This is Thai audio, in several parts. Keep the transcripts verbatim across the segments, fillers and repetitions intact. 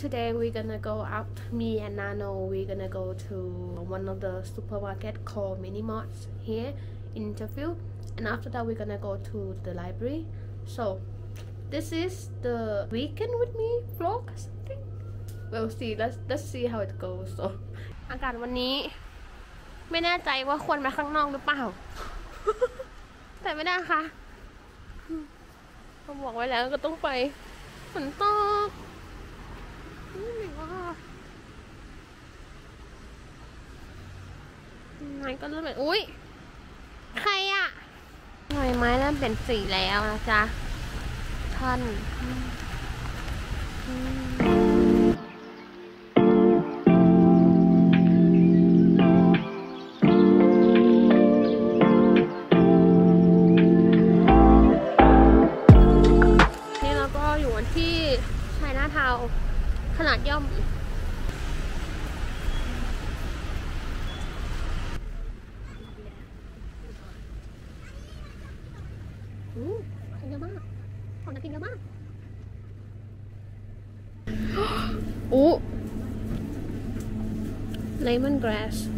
today we're gonna go out. Me and Nano, we're gonna go to one of the supermarket called Mini Marts here in Sheffield, and after that we're gonna go to the library. So this is the weekend with me vlog or something. We'll see. Let's let's see how it goes. So อากาศวันนี้ไม่แน่ใจว่าควรมาข้างนอกหรือเปล่า แต่ไม่ได้ค่ะเขาบอกไว้แล้วก็ต้องไปฝนตกนี่ไม่ว่าไงก็เริ่มแบบอุ้ยใครอะหน่อยไม้เริ่มเป็นสีแล้วนะจ๊ะท่านที่ชายหน้าเทาขนาดย่อมอู้เยอะมากของนักกินเยอะมากอู้เลมอนกราส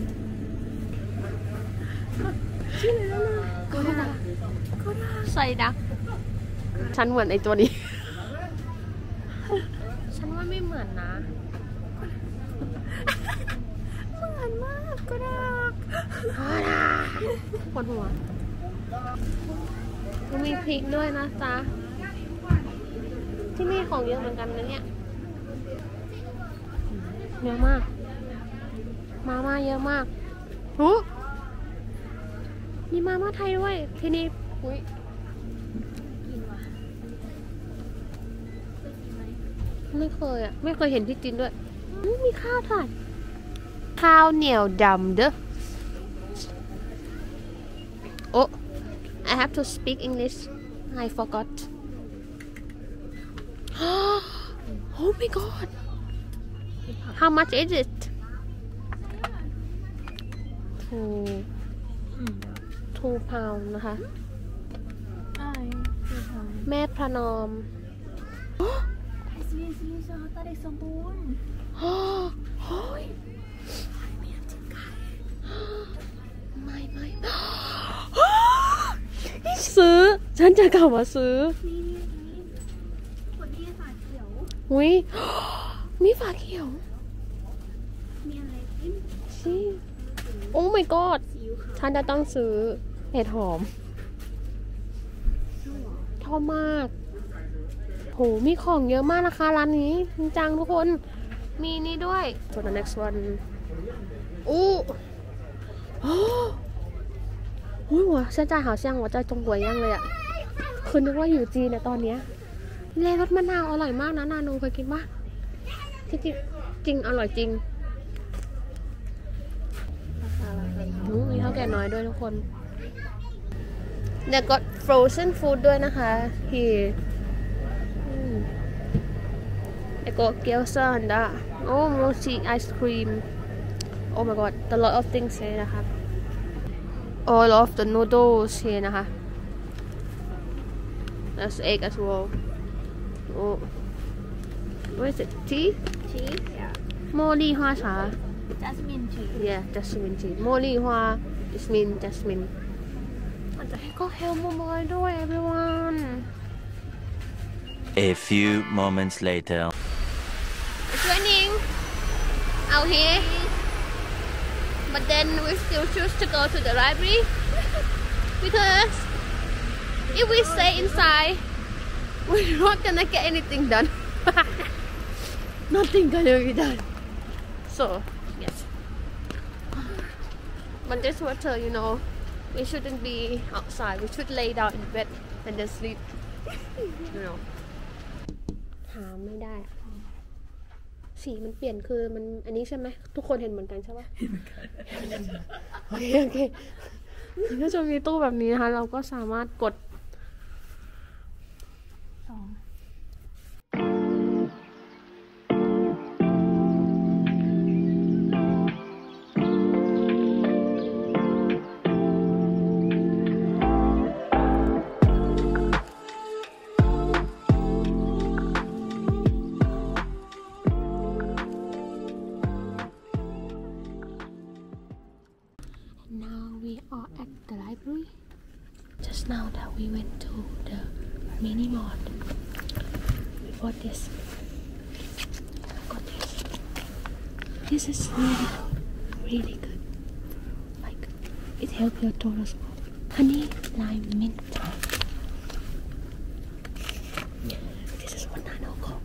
ชื่ออะไรนะก็ได้ก็ได้ใส่ดักฉันเหมือนไอตัวนี้ฉันว่าไม่เหมือนนะเหมือนมากก็ได้ปวดหัวมีพริกด้วยนะจ๊ะที่นี่ของเยอะเหมือนกันนะเนี่ยเยอะมากมาม่าเยอะมากโอ้มีมาม่าไทยด้วยที่นี่อุ้ยไม่เคยอ่ะไม่เคยเห็นที่จีนด้วยมีข้าวถ่านข้าวเหนียวดำเด้อโอ้ I have to speak English I forgot Oh my god How much is it two two pound นะคะแม่พระนอมซื้อซื้อซอสตาเด็กสมบูรณ์โอ้ยไม่อยากกินไก่ไม่ไม่ซื้อฉันจะกลับมาซื้อนี่นี่คนนี้ฝาเขียวอุ้ยมีฝาเขียวมีอะไรจิ้มชิโอ้ my god ฉันจะต้องซื้อเห็ดหอมชอบมากโหมีของเยอะมากนะคะร้านนี้จริงจังทุกคนมีนี่ด้วย for the next one อู้โอ้โหหัว现在好像我在中国一样เลยอะคือนึกว่าอยู่จีนในตอนเนี้ยเลรสมะนาวอร่อยมากนะนาโนเคยกินปะที่จริงจริงอร่อยจริงมีข้าวแกงน้อยด้วยทุกคนแล้วก็ frozen food ด้วยนะคะที่แล้วก็เกี๊ยวซ่าอันดาโอ้โมชิไอศครีม Oh my god a lot of things here นะคะ all of the noodles here นะคะ There's egg as well Oh what is it tea cheese yeah โมลี่ฮวาชา jasmine tea yeah jasmine tea โมลี่ฮวา jasmine jasmine มันจะให้ก็เฮลโมโมยด้วย everyone A few moments later It's raining out here but then we still choose to go to the library because if we stay inside we're not gonna get anything done nothing gonna be done so yes but this water you know we shouldn't be outside we should lay down in bed and then sleep you know หาไม่ได้สีมันเปลี่ยนคือมันอันนี้ใช่ไหมทุกคนเห็นเหมือนกันใช่ปะเห็นเหมือนกันโอเคโอเคถ้าจะมีตู้แบบนี้นะคะเราก็สามารถกดสอง the library. Just now that we went to the mini mart, we bought this. I got this. This is really good, really good. Like it helps your total score. Honey lime mint. This is what Nano got.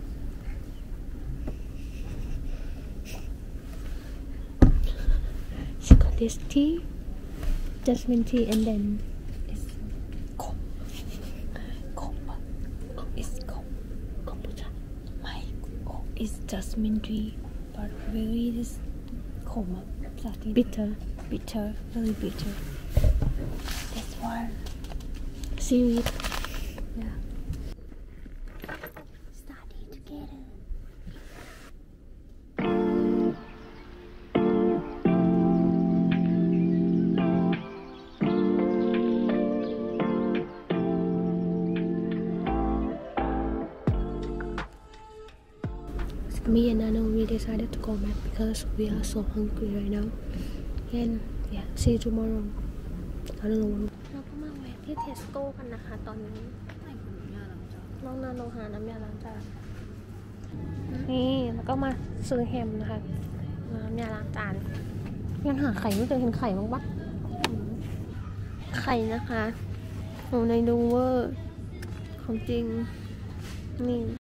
She got this tea, jasmine tea, and then it's cold. Cold. It's cold. Kombucha. My oh, it's jasmine tea, but very this cold. Bitter. Bitter. Very bitter. This one. Seaweed. Yeah. Study together. Me and Nano, we decided to go back because we are so hungry right now. And yeah, see you tomorrow. I don't know. เราก็มาแวะที่เทสโก้กันนะคะตอนนี้น้องนาโนหาน้ำยาล้างจานนี่แล้วก็มาซื้อแฮมนะคะน้ำยาล้างจานยังหาไข่ไม่เจอเห็นไข่บ้างปะไข่นะคะอยู่ในดูเวอร์ของจริงนี่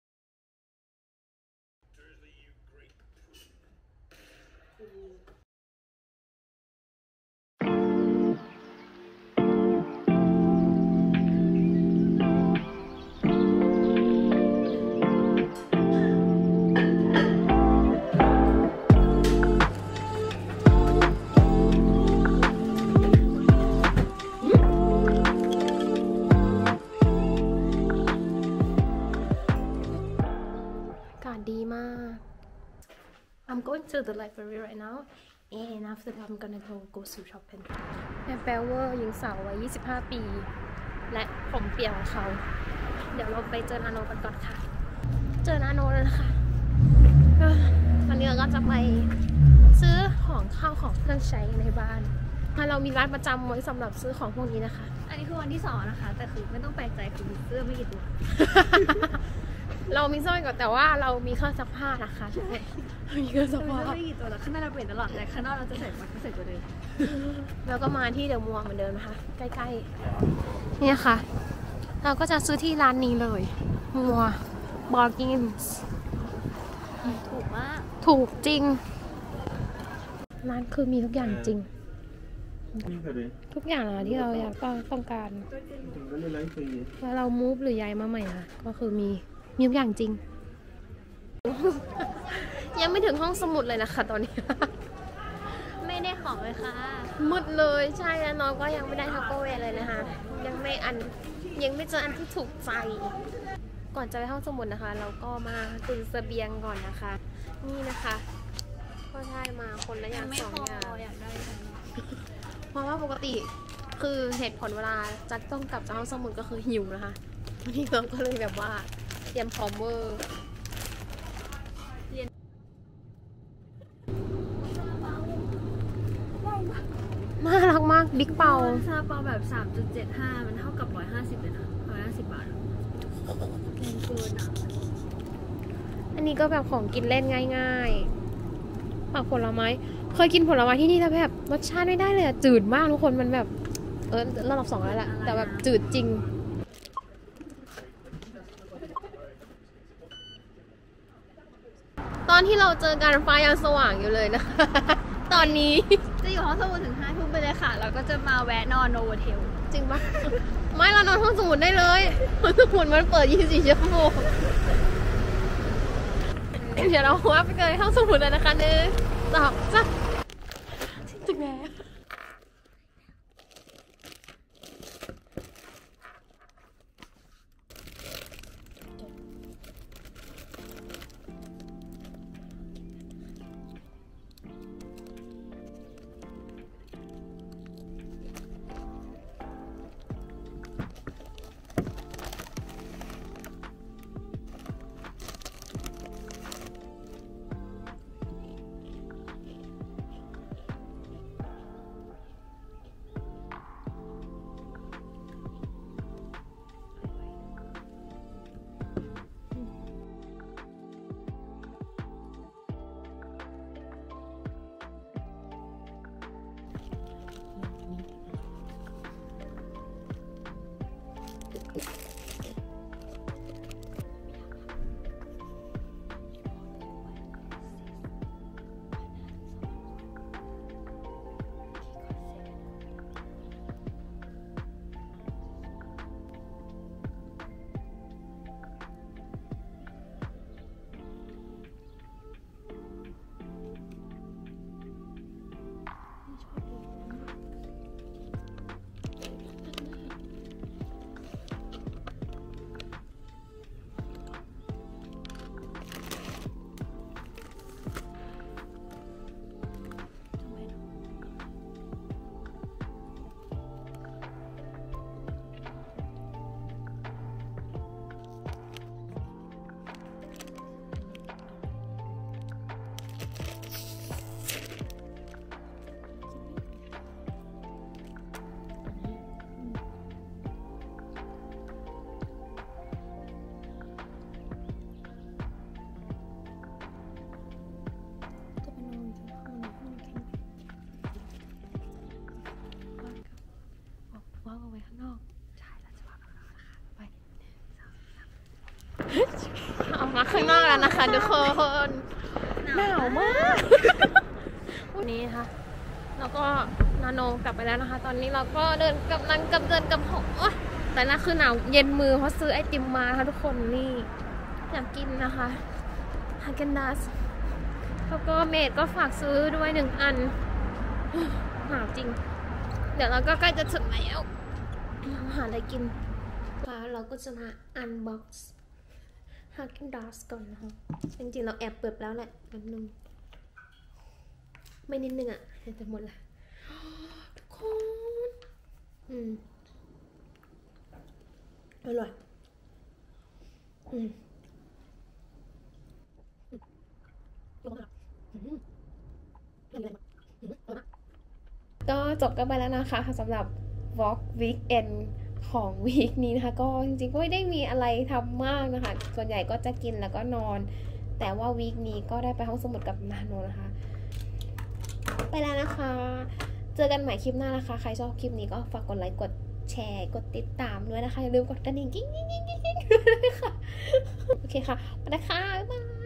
ดีมาก I'm going to the library right now and after that I'm gonna go go to shopping แปลว่าหญิงสาววัยยี่สิบห้าปีและผมเปียกของเขาเดี๋ยวเราไปเจอนาโนกันก่อนค่ะเจอนาโนแล้วนะคะวันนี้เราก็จะไปซื้อของข้าวของเครื่องใช้ในบ้านเรามีร้านประจำไว้สำหรับซื้อของพวกนี้นะคะอันนี้คือวันที่สองนะคะแต่คือไม่ต้องแปลกใจคือมีเสื้อไม่กี่ตัวเรามีสร้อยก่อนแต่ว่าเรามีเครื่องซักผ้านะคะใช่มีเครื่องซักผ้าไม่กี่ตัวแต่ข้างในเราเปลี่ยนตลอดแต่ข้างนอกเราจะใส่มันก็ใส่ตัวเดิมแล้วก็มาที่เดอะมัวเหมือนเดิมนะคะใกล้ๆนี่ค่ะเราก็จะซื้อที่ร้านนี้เลยมัวบอร์กินส์ถูกมากถูกจริงร้านคือมีทุกอย่างจริงทุกอย่างนะที่เราอยากต้องการแล้วเรามูฟหรือย้ายมาใหม่ค่ะก็คือมีมีทุกอย่างจริงยังไม่ถึงห้องสมุดเลยนะคะตอนนี้ไม่ได้ของเลยค่ะมืดเลยใช่แล้วน้องก็ยังไม่ได้ทักโกเวเลยนะคะยังไม่อันยังไม่เจออันที่ถูกใจก่อนจะไปห้องสมุดนะคะเราก็มาตุนเสบียงก่อนนะคะนี่นะคะก็ได้มาคนละอย่างสองอย่างอยากได้เพราะว่าปกติคือเหตุผลเวลาจะต้องกลับจากห้องสมุดก็คือหิวนะคะวันนี้เราก็เลยแบบว่าเตรียมพร้อมเวอร์น่ารักมากบิ๊กเปาซาเปาแบบ สามจุดเจ็ดห้า มันเท่ากับหนึ่งร้อยห้าสิบเลยนะหนึ่งร้อยห้าสิบบาทแพงเกินอ่ะอันนี้ก็แบบของกินเล่นง่ายๆผักผลไม้เคยกินผลไม้ที่นี่แล้วแบบรสชาติไม่ได้เลยจืดมากทุกคนมันแบบเออระดับสองแล้วแหละแต่แบบจืดจริงตอนที่เราเจอกันฟ้ายังสว่างอยู่เลยนะคะตอนนี้จะอยู่ห้องสมุดถึงห้าทุ่มไปเลยค่ะแล้วก็จะมาแวะนอนโนโวเทลจริงปะไม่เรานอนห้องสมุดได้เลยห้องสมุดมันเปิดยี่สิบสี่ชั่วโมงเดี๋ยวเราว่าไปเลยห้องสมุดเลยนะคะหนึ่งสองสามถึงแล้วกันนะคะทุกคนหนาวมากวันนี้ค่ะแล้วก็นาโนกลับไปแล้วนะคะ ตอนนี้เราก็เดินกำลังกับเดินกับหอแต่น่าคือหนาวเย็นมือเพราะซื้อไอติมมาค่ะทุกคนนี่อยากกินนะคะฮาเกนดัสแล้วก็เมดก็ฝากซื้อด้วยหนึ่งอันหนาวจริงเดี๋ยวเราก็ใกล้จะถึงแล้วหาอะไรกินแล้วเราก็จะมาอันบ็อกซ์ฮาเกนดัสก่อนนะคะจริงๆเราแอบเปิดแล้วแหละนิดนึงไม่นิดนึงอ่ะแต่หมดละทุกคนอืมอร่อยอืมก็จบกันไปแล้วนะคะสำหรับ Vlog Weekend ของวีคนี้นะคะก็จริงๆก็ไม่ได้มีอะไรทำมากนะคะส่วนใหญ่ก็จะกินแล้วก็นอนแต่ว่าวีคนี้ก็ได้ไปห้องสมุดกับนาโนนะคะไปแล้วนะคะเจอกันใหม่คลิปหน้านะคะใครชอบคลิปนี้ก็ฝากกดไลค์กดแชร์กดติดตามด้วยนะคะอย่าลืมกดกระดิ่งกิ๊งกิ๊งกิ๊งกิ๊งด้วยค่ะโอเคค่ะไปนะคะบ๊ายบาย